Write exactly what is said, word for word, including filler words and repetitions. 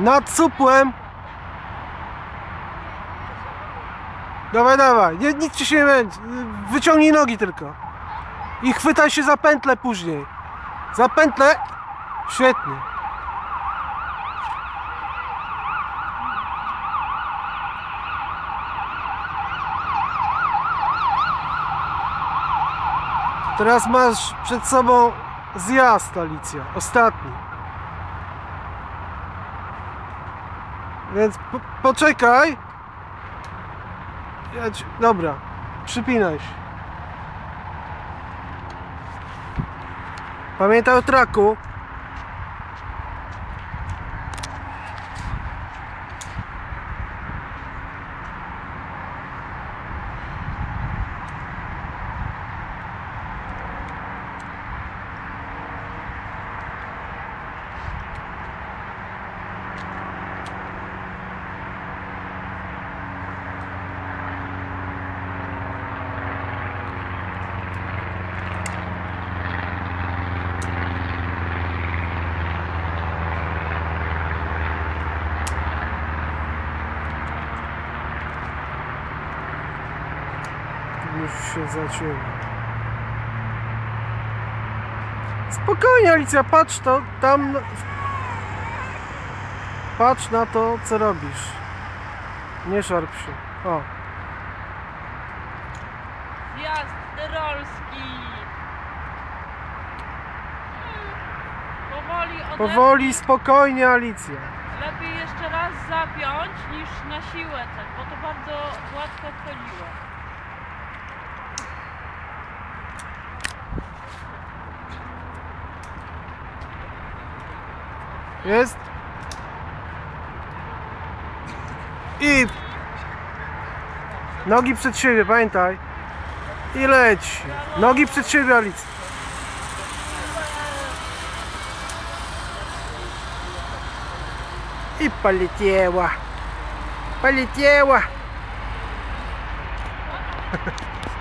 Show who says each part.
Speaker 1: Nad supłem. Dawaj, dawaj. Nie, nic ci się nie będzie. Wyciągnij nogi tylko. I chwytaj się za pętlę później. Za pętlę. Świetnie. Teraz masz przed sobą zjazd, Alicja. Ostatni. Więc po, poczekaj. Ja ci, dobra. Przypinaj się. Pamiętaj o traku. Już się zacięło. Spokojnie, Alicja, patrz to tam. Patrz na to, co robisz. Nie szarp się. O.
Speaker 2: Zjazd tyrolski. Powoli ode...
Speaker 1: Powoli, spokojnie, Alicja.
Speaker 2: Lepiej jeszcze raz zapiąć niż na siłę, tak, bo to bardzo łatwo wchodziło.
Speaker 1: Jest. I nogi przed siebie, pamiętaj. I leć. Nogi przed siebie, Alicja. I poleciała. Poleciała.